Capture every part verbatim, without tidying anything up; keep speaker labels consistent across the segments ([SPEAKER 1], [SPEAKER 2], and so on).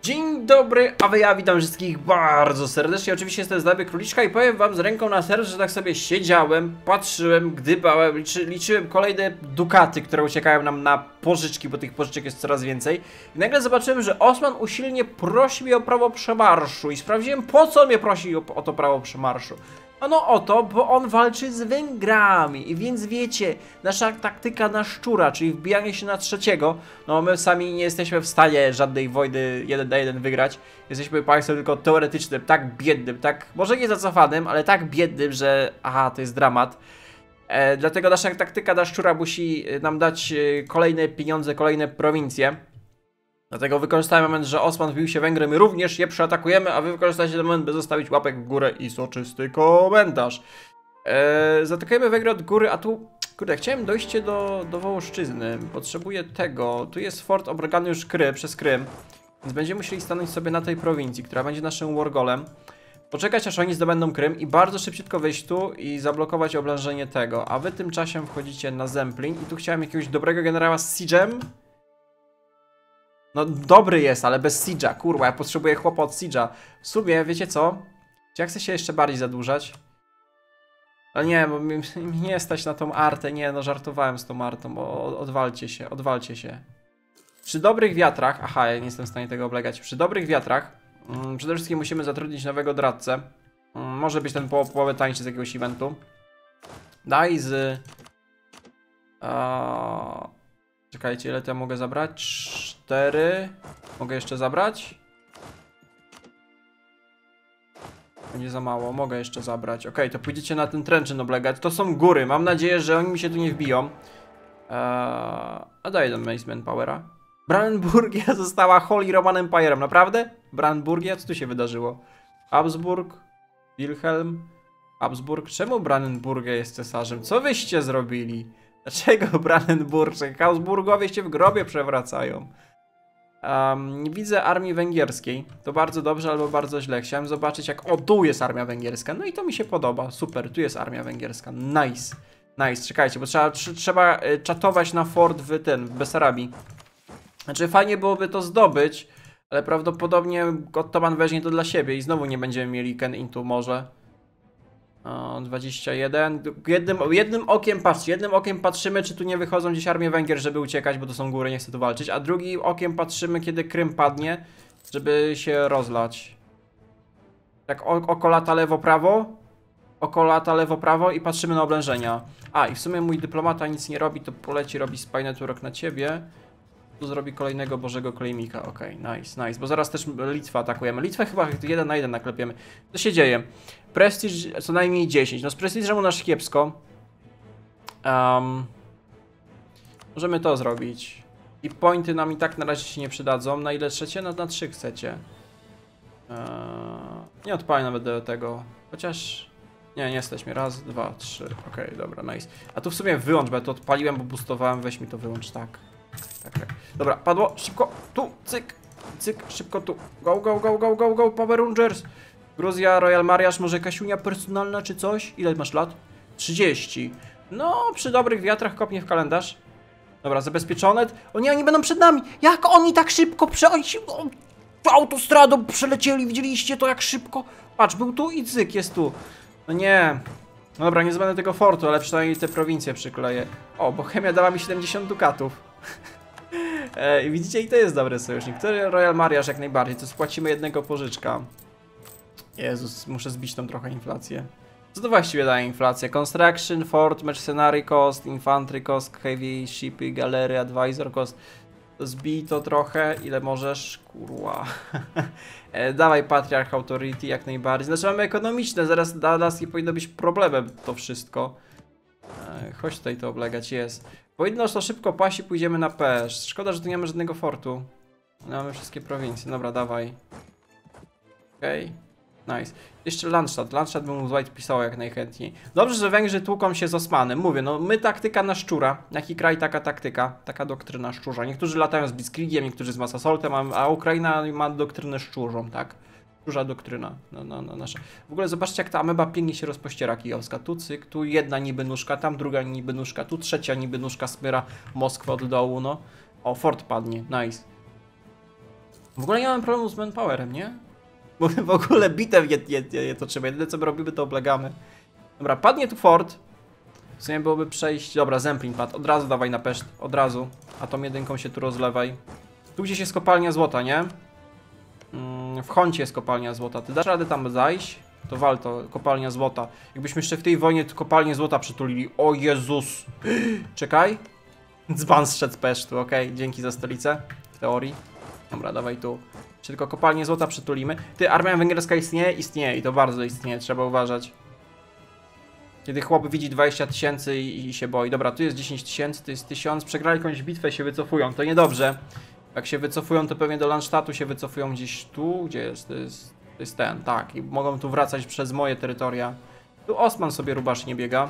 [SPEAKER 1] Dzień dobry, a wy ja witam wszystkich bardzo serdecznie. Oczywiście jestem Zdaby Króliczka i powiem wam z ręką na sercu, że tak sobie siedziałem, patrzyłem, gdybałem, liczy, liczyłem kolejne dukaty, które uciekają nam na pożyczki, bo tych pożyczek jest coraz więcej. I nagle zobaczyłem, że Osman usilnie prosi mnie o prawo przemarszu i sprawdziłem, po co mnie prosi o, o to prawo przemarszu. Ano o to, bo on walczy z Węgrami i więc wiecie, nasza taktyka na szczura, czyli wbijanie się na trzeciego, no my sami nie jesteśmy w stanie żadnej wojny jeden na jeden wygrać. Jesteśmy państwem tylko teoretycznym, tak biednym, tak, może nie zacofanym, ale tak biednym, że aha, to jest dramat. E, dlatego nasza taktyka na szczura musi nam dać kolejne pieniądze, kolejne prowincje. Dlatego wykorzystałem moment, że Osman wbił się Węgry, my również je przeatakujemy, a wy wykorzystacie ten moment, by zostawić łapek w górę i soczysty komentarz. Eee, zaatakujemy Węgry od góry, a tu, kurde, chciałem dojście do, do Wołoszczyzny. Potrzebuję tego. Tu jest fort obrogany już Krym, przez Krym, więc będziemy musieli stanąć sobie na tej prowincji, która będzie naszym wargolem. Poczekać, aż oni zdobędą Krym i bardzo szybciutko wejść tu i zablokować oblężenie tego. A wy tymczasem wchodzicie na Zemplin i tu chciałem jakiegoś dobrego generała z Siege'em. No dobry jest, ale bez Siege'a, kurwa, ja potrzebuję chłopa od Siege'a. W sumie, wiecie co? Czy ja chcę się jeszcze bardziej zadłużać? Ale nie, bo mi nie stać na tą artę, nie, no żartowałem z tą artą, bo odwalcie się, odwalcie się. Przy dobrych wiatrach, aha, ja nie jestem w stanie tego oblegać, przy dobrych wiatrach mm, przede wszystkim musimy zatrudnić nowego doradcę. Mm, może być ten po połowę tańszy z jakiegoś eventu. Daj z... Uh... Czekajcie, ile to ja mogę zabrać? Cztery. Mogę jeszcze zabrać? Będzie za mało, mogę jeszcze zabrać. Okej, to pójdziecie na ten tręczyn oblegać. To są góry, mam nadzieję, że oni mi się tu nie wbiją. Eee, a daj ten Mace Manpowera. Brandenburgia została Holy Roman Empirem, naprawdę? Brandenburgia? Co tu się wydarzyło? Habsburg? Wilhelm? Habsburg? Czemu Brandenburgia jest cesarzem? Co wyście zrobili? Dlaczego Brandenburg? Habsburgowie się w grobie przewracają. Um, nie widzę armii węgierskiej. To bardzo dobrze albo bardzo źle. Chciałem zobaczyć jak... O, tu jest armia węgierska. No i to mi się podoba. Super, tu jest armia węgierska. Nice. Nice, czekajcie, bo trzeba, trzeba czatować na fort w ten, w Besarabii. Znaczy fajnie byłoby to zdobyć, ale prawdopodobnie Ottoman weźmie to dla siebie i znowu nie będziemy mieli Ken Intu może. O, dwadzieścia jeden. Jednym, jednym okiem patrzcie, jednym okiem patrzymy, czy tu nie wychodzą gdzieś armie Węgier, żeby uciekać, bo to są góry, nie chcę tu walczyć. A drugim okiem patrzymy, kiedy Krym padnie, żeby się rozlać. Tak oko lata lewo-prawo, oko lata lewo-prawo i patrzymy na oblężenia. A, i w sumie mój dyplomata nic nie robi, to poleci robi Spy Network na ciebie. Tu zrobi kolejnego Bożego Klejmika, okej, okay, nice, nice, bo zaraz też Litwę atakujemy. Litwę chyba jeden na jeden naklepiemy. Co się dzieje? Prestiż co najmniej dziesięć, no z prestiżem u nas kiepsko. Um, możemy to zrobić. I pointy nam i tak na razie się nie przydadzą. Na ile trzecie? No na trzy chcecie. Eee, nie odpalę nawet do tego, chociaż... Nie, nie jesteśmy. Raz, dwa, trzy, okej, okay, dobra, nice. A tu w sumie wyłącz, bo ja to odpaliłem, bo boostowałem, weź mi to wyłącz, tak. Tak, tak. Dobra, padło, szybko, tu, cyk, cyk, szybko tu, go, go, go, go, go, go, Power Rangers. Gruzja, Royal Mariaż, może jakaś unia personalna czy coś? Ile masz lat? trzydzieści. No, przy dobrych wiatrach kopnie w kalendarz. Dobra, zabezpieczone. O nie, oni będą przed nami. Jak oni tak szybko prze... Oni się... autostradą przelecieli, widzieliście to jak szybko? Patrz, był tu i cyk, jest tu. No nie. No dobra, nie zbędę tego fortu, ale przynajmniej te prowincje przykleję. O, Bohemia dała mi siedemdziesiąt dukatów. E, widzicie, i to jest dobry sojusznik. To Royal Mariaż jak najbardziej, to spłacimy jednego pożyczka. Jezus, muszę zbić tam trochę inflację. Co to właściwie daje inflacja? Construction, Fort, Mercenary Cost, Infantry Cost, Heavy Shipy, Galery, Advisor Cost. To zbij to trochę, ile możesz, kurwa. e, dawaj Patriarch Authority jak najbardziej. Znaczy mamy ekonomiczne, zaraz dla nas nie powinno być problemem to wszystko. E, chodź tutaj to oblegać, jest. Powinno to szybko paść i pójdziemy na Pesz. Szkoda, że tu nie mamy żadnego fortu. Mamy wszystkie prowincje. Dobra, dawaj. Okej. Okay. Nice. Jeszcze Landstadt. Landstadt bym mu White pisał jak najchętniej. Dobrze, że Węgrzy tłuką się z Osmanem. Mówię, no my taktyka na szczura. Jaki kraj, taka taktyka. Taka doktryna szczurza. Niektórzy latają z Blitzkriegiem, niektórzy z Mass Assaultem, a Ukraina ma doktrynę szczurzą, tak? Duża doktryna. No, no, no, nasza. W ogóle zobaczcie, jak ta ameba pięknie się rozpościera kijowska. Tu cyk, tu jedna niby nóżka, tam druga niby nóżka, tu trzecia niby nóżka smyra Moskwę od dołu, no. O, fort padnie, nice. W ogóle nie mam problemu z manpowerem, nie? Bo w ogóle bitew je, je, je, je to trzeba. Jedyne co my robimy, to oblegamy. Dobra, padnie tu fort. W sumie byłoby przejść... Dobra, Zemplin padł. Od razu dawaj na peszt. Od razu. A tą jedynką się tu rozlewaj. Tu gdzieś jest kopalnia złota, nie? Mm, w Honcie jest kopalnia złota. Ty dasz radę tam zajść? To wal to, kopalnia złota. Jakbyśmy jeszcze w tej wojnie kopalnię złota przytulili. O Jezus! Czekaj. Dzban zszedł z pesztu, okej. Okay. Dzięki za stolicę. W teorii. Dobra, dawaj tu. Czy tylko kopalnię złota przytulimy? Ty, armia węgierska istnieje? Istnieje i to bardzo istnieje, trzeba uważać. Kiedy chłop widzi dwadzieścia tysięcy i, i się boi. Dobra, tu jest dziesięć tysięcy, tu jest tysiąc. Przegrali jakąś bitwę, się wycofują. To niedobrze. Jak się wycofują, to pewnie do Landstadtu się wycofują gdzieś tu. Gdzie jest? To jest, to jest ten, tak. I mogą tu wracać przez moje terytoria. Tu Osman sobie rubasz nie biega.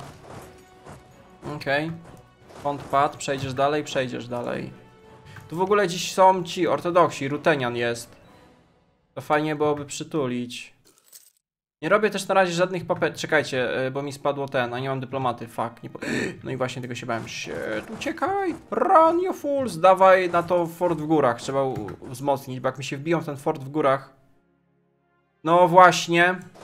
[SPEAKER 1] Okej. Okay. Font pad, przejdziesz dalej, przejdziesz dalej. Tu w ogóle dziś są ci ortodoksi, Rutenian jest. To fajnie byłoby przytulić. Nie robię też na razie żadnych papet. Czekajcie, bo mi spadło ten, a nie mam dyplomaty. Fuck. Nie po... No i właśnie tego się bałem. Shit, uciekaj! Run you fools! Dawaj na to fort w górach. Trzeba wzmocnić, bo jak mi się wbiją w ten fort w górach. No właśnie.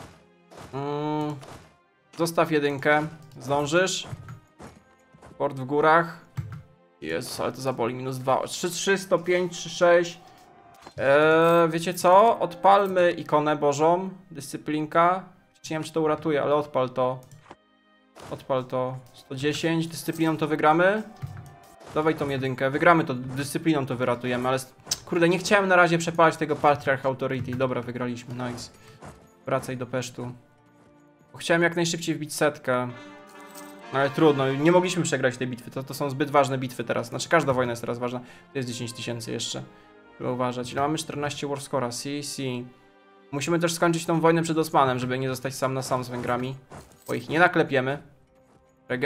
[SPEAKER 1] Mm. Zostaw jedynkę. Zdążysz? Fort w górach. Jezus, ale to zaboli. Minus dwa. trzy, trzy, sto pięć, trzy, sześć. Eee, wiecie co? Odpalmy ikonę bożą. Dyscyplinka. Nie wiem, czy to uratuje, ale odpal to. Odpal to. sto dziesięć. Dyscypliną to wygramy. Dawaj tą jedynkę. Wygramy to. Dyscypliną to wyratujemy, ale... Kurde, nie chciałem na razie przepalać tego Patriarch Authority. Dobra, wygraliśmy. Nice. Wracaj do pesztu. Bo chciałem jak najszybciej wbić setkę. Ale trudno. Nie mogliśmy przegrać tej bitwy. To, to są zbyt ważne bitwy teraz. Znaczy, każda wojna jest teraz ważna. To jest dziesięć tysięcy jeszcze. Trzeba uważać. Ile mamy? czternaście warscora. Si, si. Musimy też skończyć tą wojnę przed Osmanem, żeby nie zostać sam na sam z Węgrami. Bo ich nie naklepiemy. Rege...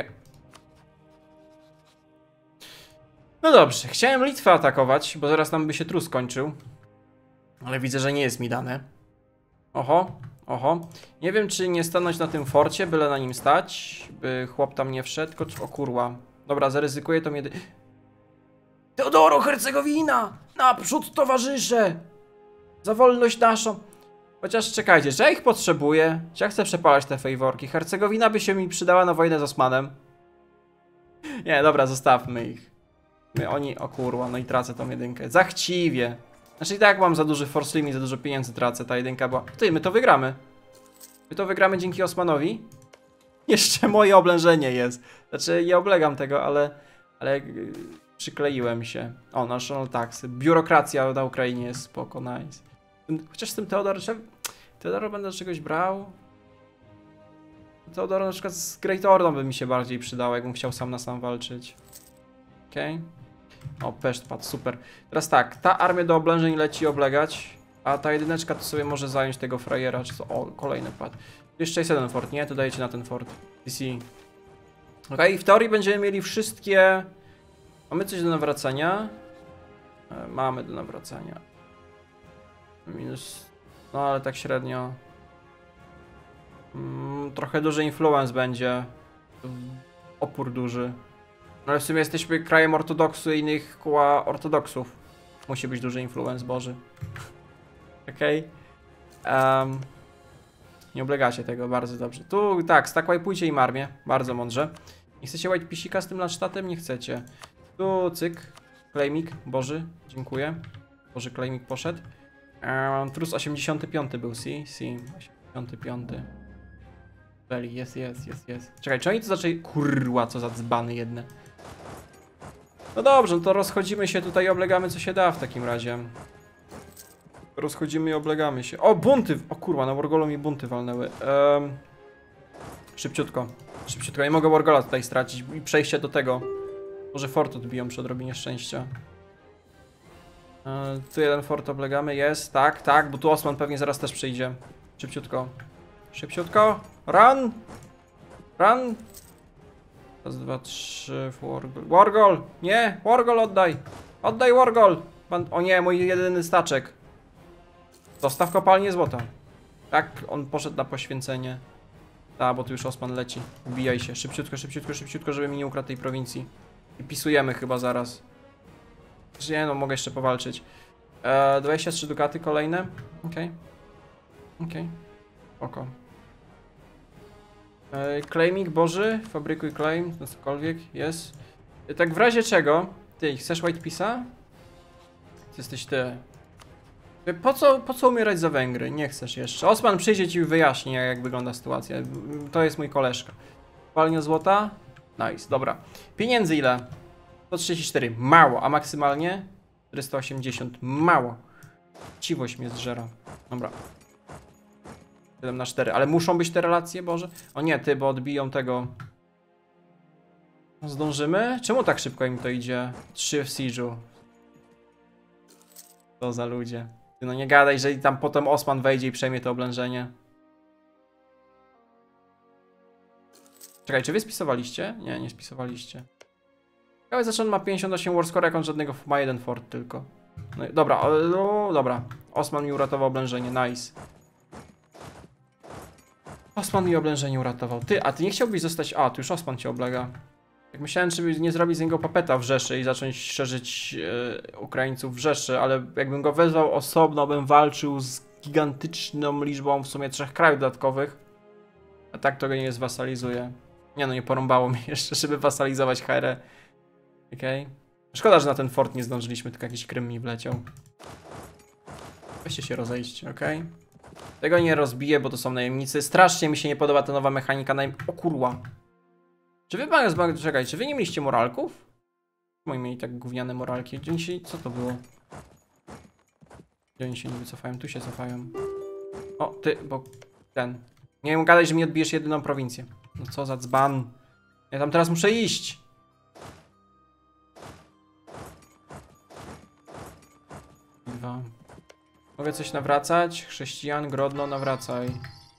[SPEAKER 1] No dobrze. Chciałem Litwę atakować, bo zaraz nam by się trus skończył. Ale widzę, że nie jest mi dane. Oho. Oho. Nie wiem, czy nie stanąć na tym forcie, byle na nim stać. By chłop tam nie wszedł. Tylko... O kurwa. Dobra, zaryzykuję to jedy... Teodoro, Hercegowina! Naprzód, towarzysze! Za wolność naszą! Chociaż czekajcie, czy ja ich potrzebuję? Czy ja chcę przepalać te fejworki? Hercegowina by się mi przydała na wojnę z Osmanem. Nie, dobra, zostawmy ich. My, oni, o kurwa, no i tracę tą jedynkę. Zachciwie. Znaczy i tak mam za duży force limit, za dużo pieniędzy tracę, ta jedynka, bo... Ty, my to wygramy. My to wygramy dzięki Osmanowi. Jeszcze moje oblężenie jest. Znaczy, ja oblegam tego, ale... Ale... Przykleiłem się. O, national taxy. Biurokracja na Ukrainie jest spoko, nice. Chociaż z tym Teodor... Teodoro będę czegoś brał? Teodoro na przykład z Great Ordą by mi się bardziej przydało, jakbym chciał sam na sam walczyć. Okej. Okay. O, peszt padł, super. Teraz tak, ta armia do oblężeń leci oblegać, a ta jedyneczka to sobie może zająć tego frajera, czy co? O, kolejny pad. Jeszcze jest jeden fort, nie? To dajecie na ten fort. P C. Okej, okay, w teorii będziemy mieli wszystkie... Mamy coś do nawracania? E, mamy do nawracania. Minus... No ale tak średnio. Mm, trochę duży influence będzie. Opór duży. No ale w sumie jesteśmy krajem ortodoksyjnych koła ortodoksów. Musi być duży influence boży. Okej. Okay. Um, nie oblegacie tego, bardzo dobrze. Tu tak, stakwajpujcie im armię. Bardzo mądrze. Nie chcecie white pisika z tym Landstadtem? Nie chcecie. Tu cyk. Claimik, boży. Dziękuję. Boży claimik poszedł. Um, trus osiemdziesiąty piąty był, si? Si. osiemdziesiąty piąty. Beli, jest, jest, jest, jest. Czekaj, czy oni to zaczęli... Kurwa, co za dzbany jedne. No dobrze, no to rozchodzimy się tutaj i oblegamy co się da w takim razie. Rozchodzimy i oblegamy się. O, bunty! O kurwa, na Wargolu mi bunty walnęły. Um, szybciutko. Szybciutko. Nie mogę Wargola tutaj stracić i przejście do tego. Może fort odbiją przy odrobinie szczęścia. E, tu jeden fort oblegamy, jest, tak, tak, bo tu Osman pewnie zaraz też przyjdzie. Szybciutko. Szybciutko. Run! Run! Raz, dwa, trzy, Wargol. Wargol! Nie! Wargol oddaj! Oddaj Wargol! O nie, mój jedyny staczek. Dostaw kopalnię złota. Tak, on poszedł na poświęcenie. A, bo tu już Osman leci. Wbijaj się. Szybciutko, szybciutko, szybciutko, żeby mi nie ukradł tej prowincji. I pisujemy chyba zaraz. Nie no, mogę jeszcze powalczyć. E, dwadzieścia trzy dukaty kolejne. Okej. Okay. Okej. Okay. Oko. E, claiming Boży, fabrykuj claim, no cokolwiek, jest. E, tak w razie czego, ty chcesz White Peace'a? Ty jesteś ty. Po co, po co umierać za Węgry? Nie chcesz jeszcze. Osman przyjdzie ci i wyjaśni, jak wygląda sytuacja. To jest mój koleżka. Palnia złota? Nice, dobra. Pieniędzy ile? sto trzydzieści cztery. Mało, a maksymalnie? czterysta osiemdziesiąt. Mało. Chciwość mnie zżera. Dobra. siedem na cztery. Ale muszą być te relacje, Boże? O nie, ty, bo odbiją tego. Zdążymy? Czemu tak szybko im to idzie? trzy w Siege'u. To za ludzie. Ty no nie gadaj, że tam potem Osman wejdzie i przejmie to oblężenie. Czekaj, czy wy spisowaliście? Nie, nie spisowaliście. Ciekawe, zresztą on ma pięćdziesiąt osiem warscore, jak on żadnego ma jeden fort tylko. No, dobra, no, dobra. Osman mi uratował oblężenie, nice. Osman mi oblężenie uratował. Ty, a ty nie chciałbyś zostać... A, tu już Osman cię oblega. Jak myślałem, żeby nie zrobić z niego papeta w Rzeszy i zacząć szerzyć e, Ukraińców w Rzeszy, ale jakbym go wezwał osobno, bym walczył z gigantyczną liczbą w sumie trzech krajów dodatkowych. A tak to go nie zwasalizuje. Nie no, nie porąbało mnie jeszcze, żeby wasalizować H R E. Okej. Okay. Szkoda, że na ten fort nie zdążyliśmy, tylko jakiś Krym mi wleciał. Weźcie się rozejść, okej? Okay? Tego nie rozbiję, bo to są najemnicy. Strasznie mi się nie podoba ta nowa mechanika najem... O kurwa. Czy wy, czekaj, czy wy nie mieliście moralków? Moi mieli tak gówniane moralki. Gdzie oni się... Co to było? Gdzie oni się nie wycofają? Tu się cofają. O, ty, bo... Ten. Nie wiem, gadaj, że mi odbijesz jedyną prowincję. No co za dzban. Ja tam teraz muszę iść. Dwa. Mogę coś nawracać? Chrześcijan, Grodno, nawracaj.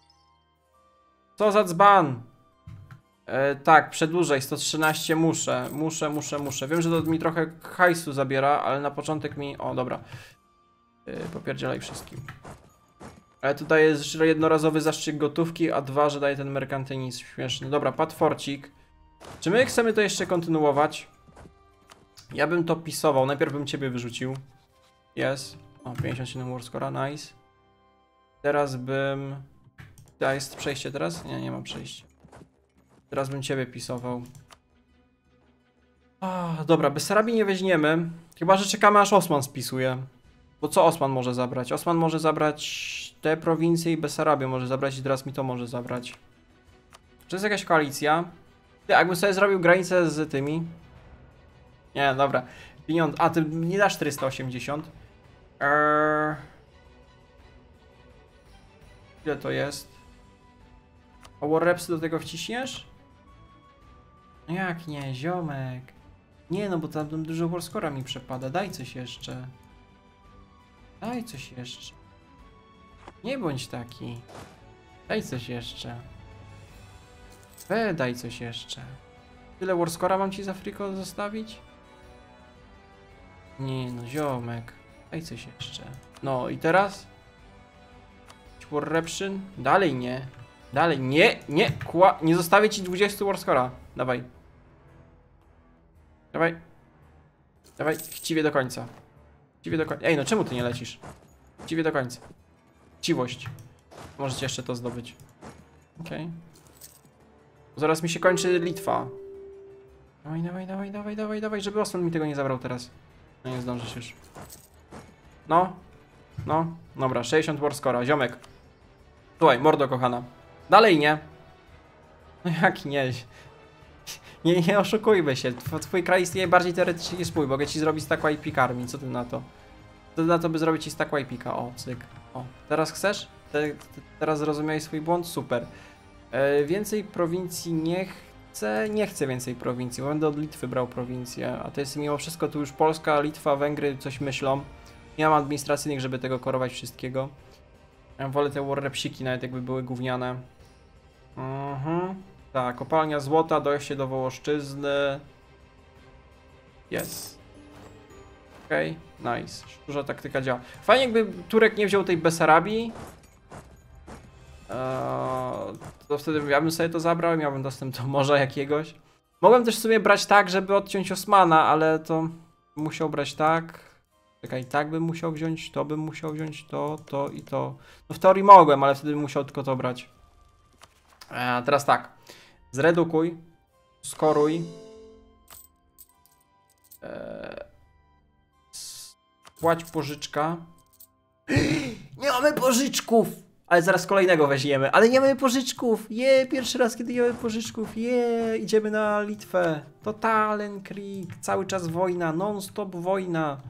[SPEAKER 1] Co za dzban. E, tak, przedłużaj, sto trzynaście muszę, muszę, muszę, muszę. Wiem, że to mi trochę hajsu zabiera, ale na początek mi... O, dobra. E, popierdzielaj wszystkim. Ale tu daje jednorazowy zastrzyk gotówki, a dwa, że daje ten merkantynizm śmieszny. Dobra, patforcik. Czy my chcemy to jeszcze kontynuować? Ja bym to pisował, najpierw bym ciebie wyrzucił. Jest. O, pięćdziesiąt siedem warscore'a, nice. Teraz bym... A, jest przejście teraz? Nie, nie ma przejścia. Teraz bym ciebie pisował. A, dobra, Besarabii nie weźmiemy. Chyba, że czekamy, aż Osman spisuje. Bo co Osman może zabrać? Osman może zabrać te prowincje i Besarabię może zabrać i teraz mi to może zabrać. Czy jest jakaś koalicja? Ty, jakbym sobie zrobił granicę z tymi... Nie, dobra. Pieniądz... A, ty nie dasz czterysta osiemdziesiąt. Eee... Ile to jest? A Warrepsy do tego wciśniesz? Jak nie, ziomek? Nie no, bo tam dużo warscore'a mi przepada. Daj coś jeszcze. Daj coś jeszcze. Nie bądź taki. Daj coś jeszcze. We, daj coś jeszcze. Tyle warscore'a mam ci z Afryką zostawić? Nie no, ziomek. Daj coś jeszcze. No i teraz? Warrepszyn? Dalej nie. Dalej nie, nie, kła... Nie zostawię ci dwudziestu warscore'a. Dawaj. Dawaj. Dawaj, chciwie do końca. Chciwie do końca. Ej, no czemu ty nie lecisz? Chciwie do końca. Chciwość. Możecie jeszcze to zdobyć. Okej. Okay. Zaraz mi się kończy Litwa. Dawaj, dawaj, dawaj, dawaj, dawaj, dawaj, żeby Osman mi tego nie zabrał teraz. No nie zdążysz już. No. No. Dobra, sześćdziesiąt warscore'a, ziomek. Słuchaj, mordo kochana. Dalej nie. No jak nie? Nie, nie oszukujmy się. Twój kraj istnieje bardziej teoretycznie niż mój. Mogę ci zrobić stack Y P armii. Co ty na to? Co ty na to, by zrobić ci stack Y P? O, cyk. O, teraz chcesz? Te, te, teraz zrozumiałeś swój błąd? Super. E, więcej prowincji nie chcę. Nie chcę więcej prowincji, bo będę od Litwy brał prowincję. A to jest mimo wszystko tu już Polska, Litwa, Węgry coś myślą. Nie mam administracyjnych, żeby tego korować wszystkiego. Ja wolę te warrepsiki, nawet jakby były gówniane. Mhm. Tak, kopalnia złota, dojście do Wołoszczyzny. Jest. Okej, okay, nice. Duża taktyka działa. Fajnie jakby Turek nie wziął tej Besarabii. Eee, to wtedy ja bym sobie to zabrał i miałbym dostęp do morza jakiegoś. Mogłem też sobie brać tak, żeby odciąć Osmana, ale to musiał brać tak. Czekaj, tak bym musiał wziąć, to bym musiał wziąć, to, to i to. No w teorii mogłem, ale wtedy bym musiał tylko to brać. A teraz tak. Zredukuj. Skoruj. Eee, płać pożyczka. Nie mamy pożyczków! Ale zaraz kolejnego weźmiemy. Ale nie mamy pożyczków! Je, pierwszy raz kiedy nie mamy pożyczków. Je, idziemy na Litwę. Totalen Krieg. Cały czas wojna. Non-stop wojna.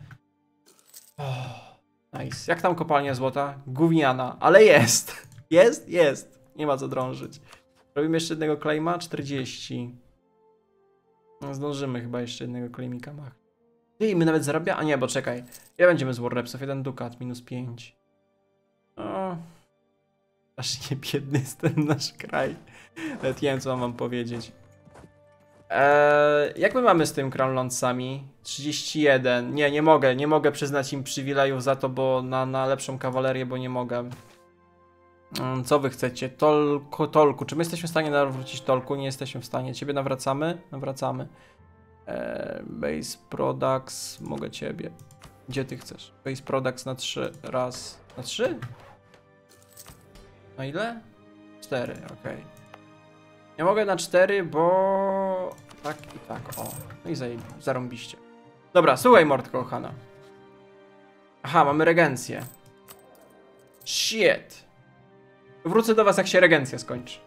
[SPEAKER 1] Oh, nice. Jak tam kopalnia złota? Gówniana. Ale jest. Jest? Jest. Nie ma co drążyć. Robimy jeszcze jednego claima. czterdzieści. No, zdążymy chyba jeszcze jednego claimika mach. I my nawet zarabiamy. A nie, bo czekaj. Ja będziemy z Warrepsów. Jeden dukat. Minus pięć. O. Aż nie biedny jest ten nasz kraj. Nawet nie wiem, co mam wam powiedzieć. Eee, jak my mamy z tym Crown Landsami? trzydzieści jeden. Nie, nie mogę. Nie mogę przyznać im przywilejów za to, bo na, na lepszą kawalerię, bo nie mogę. Hmm, co wy chcecie? Tolku, Tolku. Czy my jesteśmy w stanie nawrócić Tolku? Nie jesteśmy w stanie. Ciebie nawracamy? Nawracamy. Eee, base Products. Mogę ciebie. Gdzie ty chcesz? Base Products na trzy. Raz. Na trzy? Na ile? cztery, okej. Okay. Nie mogę na cztery, bo... Tak i tak, o. No i zajebi- zarąbiście. Dobra, słuchaj mordko kochana. Aha, mamy regencję. Shit. Wrócę do was, jak się regencja skończy.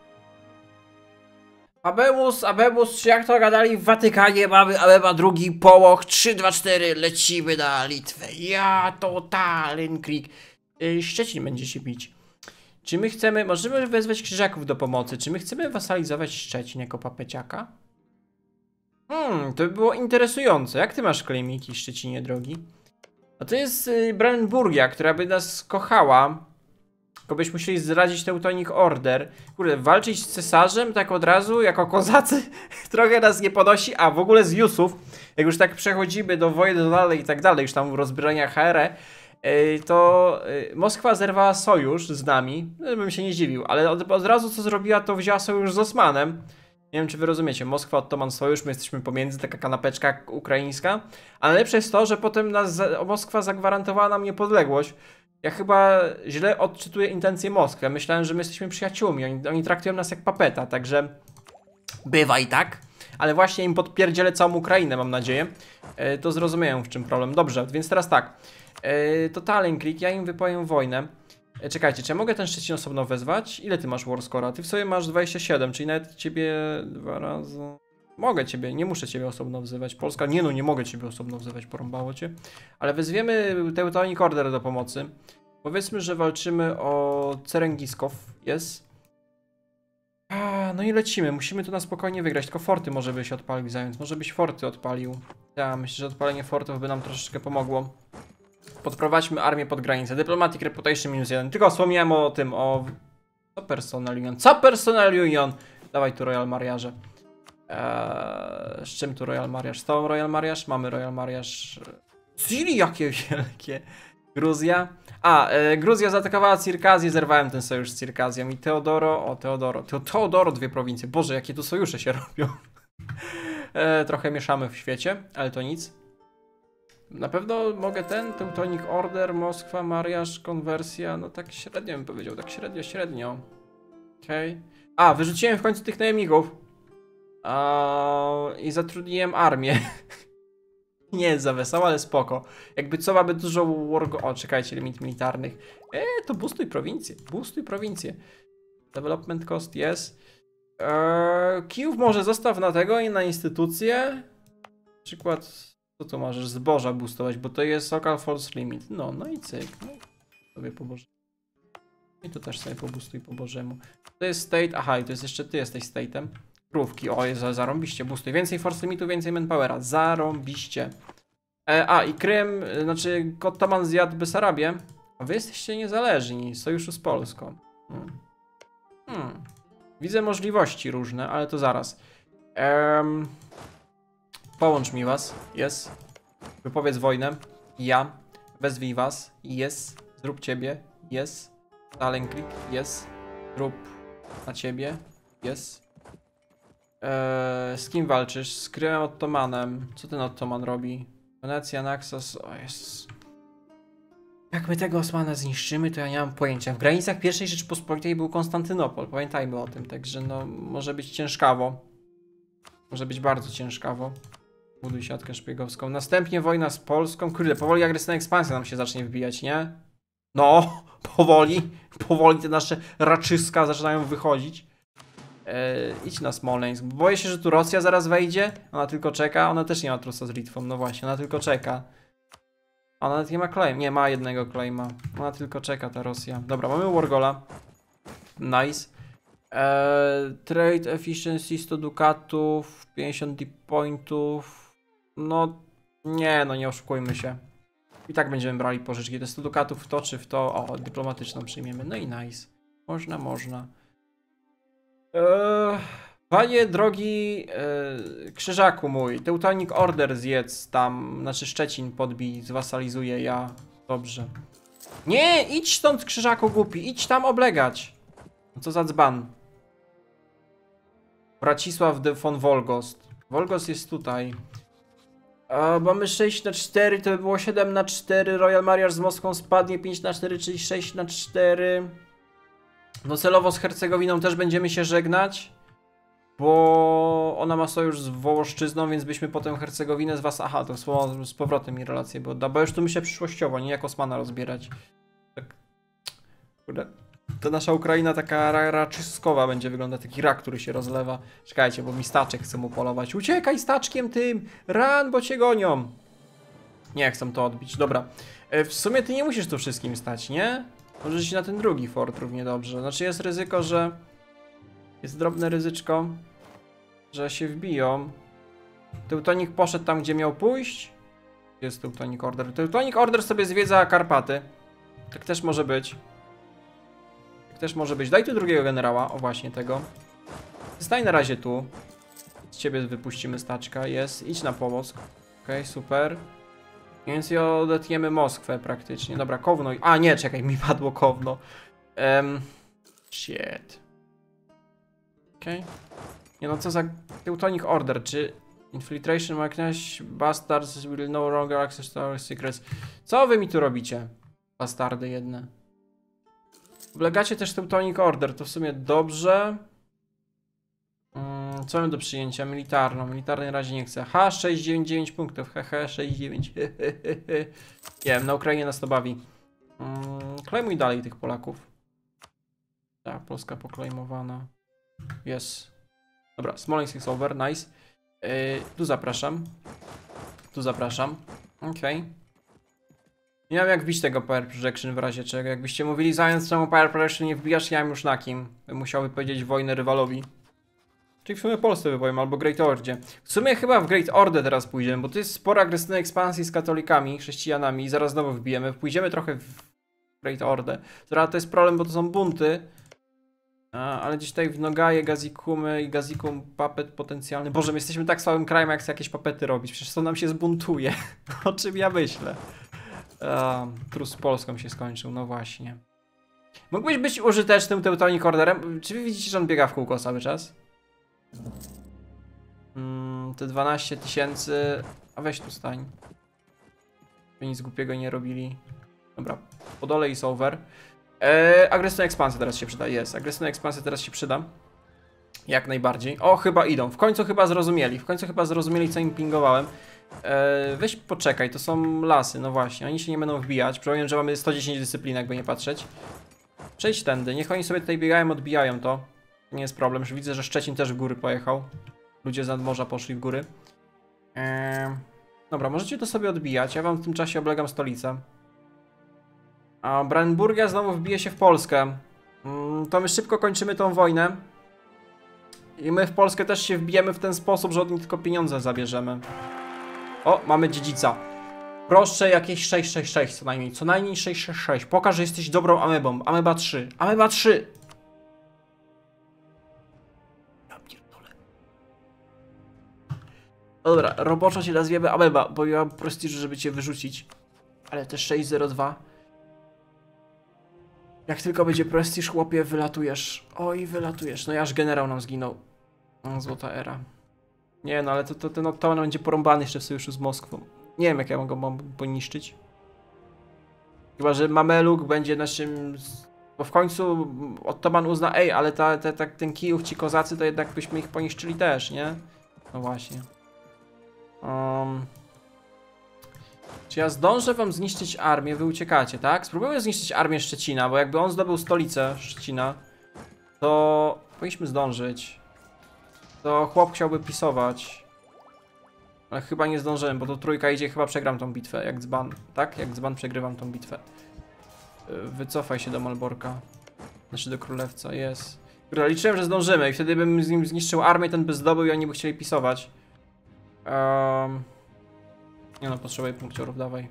[SPEAKER 1] Abemus, Abemus, jak to gadali w Watykanie, mamy Abeba drugi połoch, trzy, dwa, cztery, lecimy na Litwę. Ja, Totalen Krieg. Yy, Szczecin będzie się bić. Czy my chcemy, możemy wezwać krzyżaków do pomocy, czy my chcemy wasalizować Szczecin jako papeciaka? Hmm, to by było interesujące. Jak ty masz klejmiki, Szczecinie drogi? A to jest yy, Brandenburgia, która by nas kochała. Tylko byśmy musieli zradzić Teutonic Order. Kurde, walczyć z cesarzem tak od razu, jako kozacy, trochę nas nie ponosi, a w ogóle z Jusów, jak już tak przechodzimy do wojny dalej i tak dalej, już tam rozbrojenia H R E, to Moskwa zerwała sojusz z nami, no, bym się nie dziwił, ale od, od razu co zrobiła, to wzięła sojusz z Osmanem. Nie wiem, czy wy rozumiecie, Moskwa, Ottoman sojusz, my jesteśmy pomiędzy, taka kanapeczka ukraińska, a najlepsze jest to, że potem nas, Moskwa zagwarantowała nam niepodległość. Ja chyba źle odczytuję intencje Moskwy, ja myślałem, że my jesteśmy przyjaciółmi, oni, oni traktują nas jak papeta, także bywa i tak. Ale właśnie im podpierdzielę całą Ukrainę, mam nadzieję. E, to zrozumieją, w czym problem. Dobrze, więc teraz tak. E, Totalen Krieg, ja im wypowiem wojnę. E, czekajcie, czy ja mogę ten Szczecin osobno wezwać? Ile ty masz Warscora? Ty w sobie masz dwadzieścia siedem, czyli nawet ciebie dwa razy... Mogę ciebie, nie muszę ciebie osobno wzywać. Polska, nie no, nie mogę ciebie osobno wzywać, porąbało cię. Ale wezwiemy Teutonic Order do pomocy. Powiedzmy, że walczymy o Cerengiskow, jest. A, no i lecimy, musimy tu na spokojnie wygrać, tylko forty może by się odpalił zając, może byś forty odpalił. Ja myślę, że odpalenie fortów by nam troszeczkę pomogło. Podprowadźmy armię pod granicę, Diplomatic Reputation minus jeden, tylko wspomniałem o tym, o... Co Personal Union? Co Personal Union? Dawaj tu Royal Mariaże. Eee, z czym tu Royal Mariaż? Z tobą Royal Mariaż? Mamy Royal Mariaż... Syrii jakie wielkie! Gruzja. A, e, Gruzja zaatakowała Cirkazję, zerwałem ten sojusz z Cirkazją i Teodoro, o Teodoro, Te, Teodoro dwie prowincje, Boże, jakie tu sojusze się robią. e, trochę mieszamy w świecie, ale to nic. Na pewno mogę ten, Teutonic Order, Moskwa, Mariaż, konwersja, no tak średnio bym powiedział, tak średnio, średnio. Okej. Okay. A, wyrzuciłem w końcu tych najemników. A, i zatrudniłem armię. Nie jest za wesoło, ale spoko. Jakby co, mamy dużo wargo... O, czekajcie, limit militarnych. Eee, to boostuj prowincję. Boostuj prowincję. Development cost jest. Eee, Kijów może zostaw na tego i na instytucje. Na przykład, co tu możesz? Zboża boostować, bo to jest local force limit. No, no i cyk. No, sobie po Bożemu. I to też sobie poboostuj po Bożemu. To jest state... Aha, i to jest jeszcze ty jesteś state'em. Krówki, o jest zarąbiście, boostuj. Więcej force limitu, więcej manpowera. Zarąbiście. E, a, i Krym, znaczy Ottoman zjadł Besarabię. A wy jesteście niezależni, sojuszu z Polską. Hmm. Hmm. Widzę możliwości różne, ale to zaraz. Ehm, połącz mi was, jest. Wypowiedz wojnę. Ja. Wezwij was. Jest. Zrób ciebie. Jest. Totalen Krieg. Jest. Zrób na ciebie. Jest. Eee, z kim walczysz? Z Krymem Ottomanem. Co ten Ottoman robi? Wenecja, Naxos. O jest. Jak my tego Osmana zniszczymy, to ja nie mam pojęcia. W granicach pierwszej Rzeczypospolitej był Konstantynopol, pamiętajmy o tym, także no może być ciężkawo. Może być bardzo ciężkawo. Buduj siatkę szpiegowską. Następnie wojna z Polską. Kurde, powoli agresywna ekspansja nam się zacznie wbijać, nie? No, powoli, powoli te nasze raczyska zaczynają wychodzić. Eee, idź na Smoleńsk. Boję się, że tu Rosja zaraz wejdzie. Ona tylko czeka. Ona też nie ma trusa z Litwą. No właśnie, ona tylko czeka. Ona nawet nie ma claim. Nie, ma jednego claima. Ona tylko czeka, ta Rosja. Dobra, mamy Wargola. Nice. Eee, trade efficiency sto dukatów. pięćdziesiąt deep pointów. No, nie, no nie oszukujmy się. I tak będziemy brali pożyczki. Te sto dukatów w to czy w to. O, dyplomatyczną przyjmiemy. No i nice. Można, można. Eee, panie drogi e, krzyżaku mój, Teutonic Order zjedz tam, znaczy Szczecin podbij, zwasalizuję ja. Dobrze. Nie, idź stąd krzyżaku głupi, idź tam oblegać. No co za dzban. Bracisław de von Wolgost. Wolgost jest tutaj. E, mamy sześć na cztery, to by było siedem na cztery. Royal Mariaż z Moskwą spadnie pięć na cztery, czyli sześć na cztery. Docelowo z Hercegowiną też będziemy się żegnać, bo ona ma sojusz z Wołoszczyzną, więc byśmy potem Hercegowinę z was... Aha, to z, z powrotem mi relację, bo, bo już tu myślę przyszłościowo, nie jak Osmana rozbierać. Tak. Kurde. To nasza Ukraina taka ra raczyskowa będzie wyglądać, taki rak, który się rozlewa. Czekajcie, bo mi staczek chce mu polować. Uciekaj staczkiem tym! Ran, bo cię gonią! Nie, chcę to odbić. Dobra. W sumie ty nie musisz tu wszystkim stać, nie? Możesz iść na ten drugi fort równie dobrze. Znaczy jest ryzyko, że... Jest drobne ryzyczko, że się wbiją. Teutonic poszedł tam, gdzie miał pójść. Jest Teutonic Order. Teutonic Order sobie zwiedza Karpaty. Tak też może być. Tak też może być. Daj tu drugiego generała. O, właśnie tego. Staj na razie tu. Z ciebie wypuścimy staczka. Jest. Idź na Połock. Okej, okay, super. Więc i odetniemy Moskwę praktycznie. Dobra, Kowno. A nie, czekaj, mi padło Kowno. Um, shit. Okej. Okay. Nie no, co za Teutonic Order, czy Infiltration Magnash Bastards will no longer access to our secrets. Co wy mi tu robicie? Bastardy jedne. Oblegacie też Teutonic Order, to w sumie dobrze. Hmm, co mam do przyjęcia? Militarną. Militarnej razie nie chcę. Ha, sześć dziewięć dziewięć punktów. Hehe, sześć dziewięć. Nie wiem, na Ukrainie nas to bawi. Hmm, klejmuj dalej tych Polaków. Tak, Polska poklejmowana. Jest. Dobra, Smoleńsk jest over, nice. Yy, tu zapraszam. Tu zapraszam. Okej. Okay. Nie wiem jak wbić tego Power Projection w razie czego. Jakbyście mówili, zając czemu Power Projection nie wbijasz, ja wiem już na kim. Musiałby powiedzieć wojnę rywalowi. Czyli w sumie Polsce wypowiem, albo Great Ordzie. W sumie chyba w Great Order teraz pójdziemy, bo to jest spora agresywna ekspansji z katolikami, chrześcijanami i zaraz znowu wbijemy. Pójdziemy trochę w Great Order. Teraz to jest problem, bo to są bunty. A, ale gdzieś tutaj w Nogaje, Gazikumy i Gazikum papet potencjalny. Boże, my jesteśmy tak słabym krajem, jak chcę jakieś papety robić. Przecież to nam się zbuntuje. O czym ja myślę? Um, trus z Polską się skończył, no właśnie. Mógłbyś być użytecznym Teutonic Orderem? Czy wy widzicie, że on biega w kółko cały czas? Hmm, te dwanaście tysięcy... A weź tu stań. By nic głupiego nie robili. Dobra, po dole jest over. Eee, agresywna ekspansja teraz się przyda, jest. Agresywna ekspansja teraz się przyda. Jak najbardziej. O, chyba idą. W końcu chyba zrozumieli. W końcu chyba zrozumieli, co im pingowałem. Eee, weź poczekaj, to są lasy, no właśnie. Oni się nie będą wbijać. Przypomnę, że mamy sto dziesięć dyscyplin, jakby nie patrzeć. Przejdź tędy. Niech oni sobie tutaj biegają, odbijają to. Nie jest problem. Już widzę, że Szczecin też w góry pojechał. Ludzie z nadmorza poszli w góry. Eee, dobra, możecie to sobie odbijać. Ja wam w tym czasie oblegam stolicę. A Brandenburgia znowu wbije się w Polskę. Mm, to my szybko kończymy tą wojnę. I my w Polskę też się wbijemy w ten sposób, że od nich tylko pieniądze zabierzemy. O, mamy dziedzica. Proszę jakieś sześć sześć sześć co najmniej. Co najmniej sześć sześć sześć. Pokaż, że jesteś dobrą amebą. Ameba trzy. Ameba trzy. Ja pierdolę. Dobra, roboczo cię nazwiemy ameba, bo ja mam prestiż, żeby cię wyrzucić. Ale też sześć zero dwa. Jak tylko będzie prestiż, chłopie, wylatujesz. Oj, wylatujesz. No i aż generał nam zginął. No, złota era. Nie no, ale to, to, to, no, to on będzie porąbany jeszcze w sojuszu z Moskwą. Nie wiem, jak ja go mam poniszczyć. Chyba, że Mameluk będzie naszym... Bo w końcu Ottoman uzna, ej, ale ta, ta, ta, ten Kijów, ci kozacy, to jednak byśmy ich poniszczyli też, nie? No właśnie. Um... Czy ja zdążę wam zniszczyć armię? Wy uciekacie, tak? Spróbujmy zniszczyć armię Szczecina, bo jakby on zdobył stolicę Szczecina, to powinniśmy zdążyć. To chłop chciałby pisować. Ale chyba nie zdążyłem, bo to trójka idzie, chyba przegram tą bitwę, jak dzban. Tak? Jak dzban przegrywam tą bitwę. Wycofaj się do Malborka. Znaczy do Królewca, jest. Kurde, liczyłem, że zdążymy i wtedy bym z nim zniszczył armię, ten by zdobył i oni by chcieli pisować. Um... Nie no, potrzebuję punkciorów, dawaj.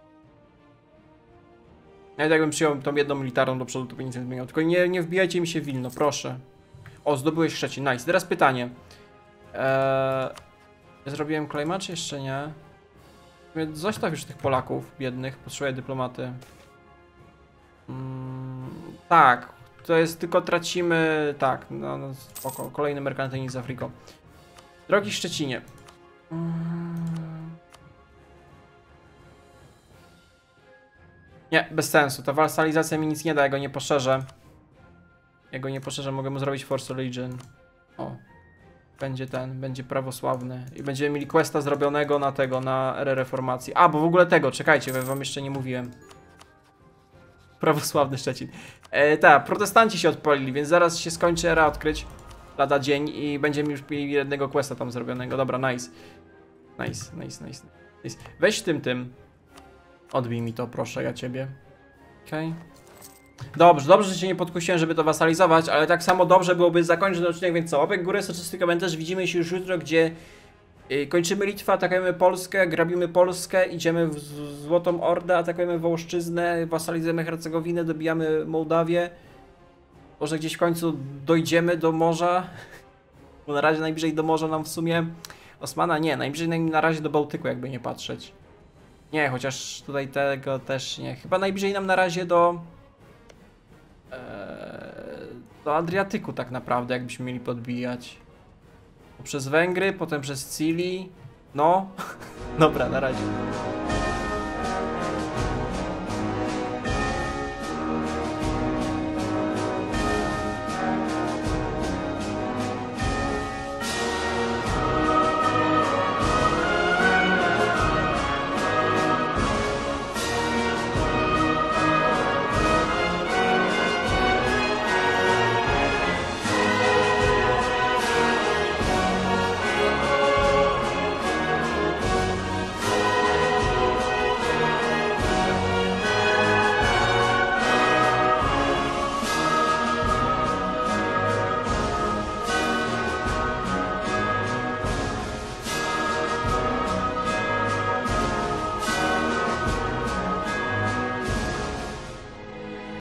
[SPEAKER 1] Nawet jakbym przyjął tą jedną militarną do przodu, to by nic nie zmieniał. Tylko nie, nie wbijajcie mi się w Wilno, proszę. O, zdobyłeś Szczecin, nice. Teraz pytanie. Eee, zrobiłem klejma, czy jeszcze nie? Zostaw już tych Polaków biednych, potrzebuję dyplomaty. Mm, tak, to jest tylko tracimy... Tak, no, no spoko. Kolejny merkantylizm z Afryką. Drogi Szczecinie. Mm. Nie, bez sensu. Ta wasalizacja mi nic nie da, ja go nie poszerzę. Ja go nie poszerzę, mogę mu zrobić Force Religion. O. Będzie ten, będzie prawosławny. I będziemy mieli questa zrobionego na tego, na erę reformacji. A, bo w ogóle tego, czekajcie, wam jeszcze nie mówiłem. Prawosławny Szczecin. E, tak, protestanci się odpalili, więc zaraz się skończy era odkryć. Lada dzień i będziemy już mieli jednego questa tam zrobionego. Dobra, nice. Nice, nice, nice. nice. Weź tym, tym. Odbij mi to, proszę, ja ciebie. Okej. Okay. Dobrze, dobrze, że się nie podkusiłem, żeby to wasalizować, ale tak samo dobrze byłoby zakończyć ten odcinek, więc co? Łapek górę, soczysty komentarz, widzimy się już jutro, gdzie yy, kończymy Litwę, atakujemy Polskę, grabimy Polskę, idziemy w Złotą Ordę, atakujemy Wołoszczyznę, wasalizujemy Hercegowinę, dobijamy Mołdawię. Może gdzieś w końcu dojdziemy do morza, bo na razie najbliżej do morza nam w sumie... Osmana nie, najbliżej na razie do Bałtyku, jakby nie patrzeć. Nie, chociaż tutaj tego też nie. Chyba najbliżej nam na razie do... Ee, do Adriatyku tak naprawdę, jakbyśmy mieli podbijać. Przez Węgry, potem przez Cili. No. Dobra, na razie.